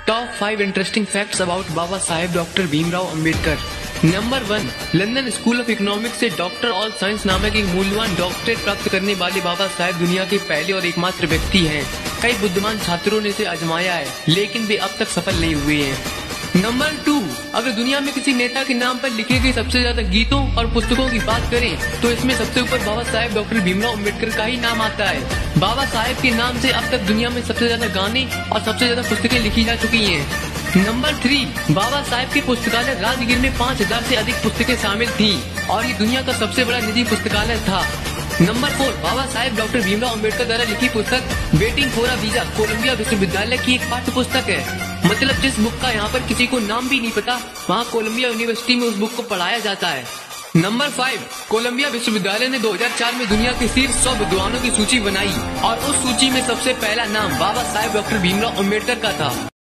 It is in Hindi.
Top 5 interesting facts about Baba Saheb doctor Bhimrao Ambedkar. Number 1, London School of Economics से डॉक्टर ऑल साइंस नामक एक मूल्यवान डॉक्टरेट प्राप्त करने वाले बाबा साहेब दुनिया के पहले और एकमात्र व्यक्ति हैं। कई बुद्धिमान छात्रों ने इसे आजमाया है, लेकिन वे अब तक सफल नहीं हुए हैं। नंबर 2, अगर दुनिया में किसी नेता के नाम पर लिखे गए सबसे ज्यादा गीतों और पुस्तकों की बात करें तो इसमें सबसे ऊपर बाबा साहेब डॉक्टर भीमराव अंबेडकर का ही नाम आता है। बाबा साहेब के नाम से अब तक दुनिया में सबसे ज्यादा गाने और सबसे ज्यादा पुस्तकें लिखी जा चुकी हैं। नंबर 3, बाबा साहेब के पुस्तकालय राजगीर में 5000 से अधिक पुस्तकें शामिल थीं और ये दुनिया का सबसे बड़ा निजी पुस्तकालय था। नंबर 4, बाबा साहेब डॉक्टर भीमराव अंबेडकर द्वारा लिखी पुस्तक waiting for a visa Columbia विश्वविद्यालय की एक पाठ्य पुस्तक है। मतलब जिस बुक का यहाँ पर किसी को नाम भी नहीं पता, वहाँ कोलंबिया यूनिवर्सिटी में उस बुक को पढ़ाया जाता है। नंबर 5, कोलंबिया विश्वविद्यालय ने 2004 में दुनिया के शीर्ष 100 विद्वानों की सूची बनाई और उस सूची में सबसे पहला नाम बाबा साहेब डॉक्टर भीमराव अंबेडकर का था।